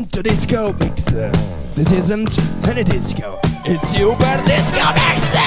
isn't a disco mixer. This isn't any disco. It's Super Disco Mixer!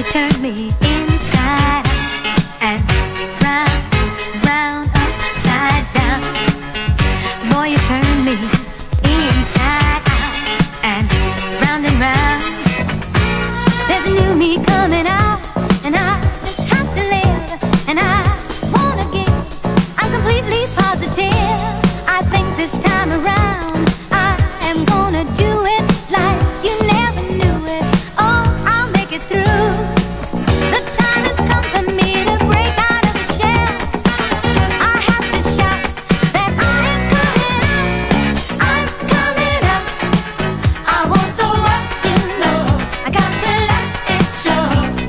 you turn me inside out and round, round, upside down. Boy, you turn me inside out and round. There's a new me coming out, and I just have to live, and I wanna give. I'm completely positive. I think this time around I am gonna do it like you never knew it. Oh, I'll make it through. The time has come for me to break out of the shell. I have to shout that I am coming out. I'm coming out. I want the world to know. I got to let it show.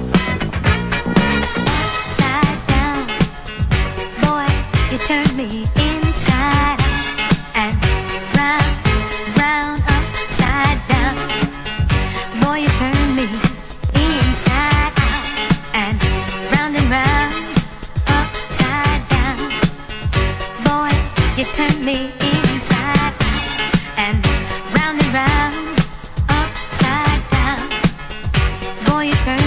Upside down, boy, you turn me inside out and round, round, upside down. Boy, you turn me inside out and round, upside down. Boy, you turn me inside out and round, upside down. Boy, you turn